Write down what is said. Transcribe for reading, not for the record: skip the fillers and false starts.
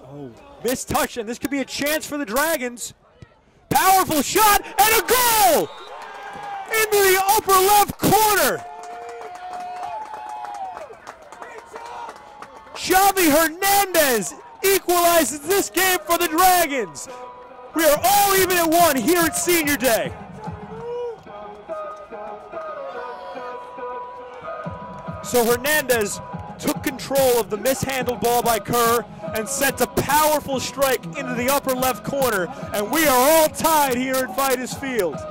Oh, missed touch, and this could be a chance for the Dragons. Powerful shot, and a goal! Into the upper left corner. Xavi Hernandez equalizes this game for the Dragons. We are all even at one here at Senior Day. So Hernandez took control of the mishandled ball by Kerr and sent a powerful strike into the upper left corner, and we are all tied here at Vitus Field.